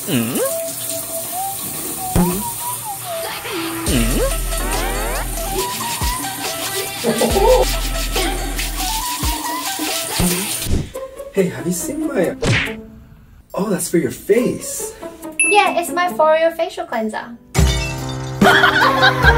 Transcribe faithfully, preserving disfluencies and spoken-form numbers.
Mm? Hey, have you seen my... Oh, that's for your face. Yeah, it's my For You facial cleanser.